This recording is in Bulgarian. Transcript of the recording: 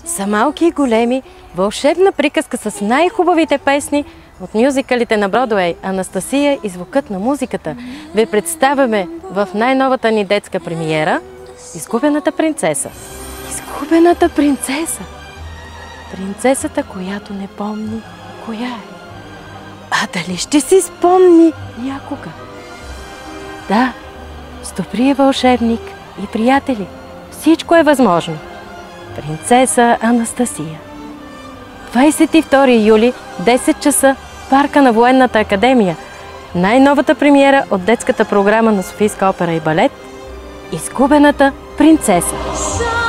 За малки и големи, вълшебна приказка с най-хубавите песни от мюзикълите на Бродуей "Анастасия и звукът на музиката" ви представяме в най-новата ни детска премиера "Изгубената принцеса". Изгубената принцеса! Принцесата, която не помни коя е. А дали ще си спомни някога? Да, с добрия вълшебник и приятели всичко е възможно. Принцеса Анастасия. 22 юли, 10 часа, парка на Военната академия. Най-новата премиера от детската програма на Софийска опера и балет "Изгубената принцеса".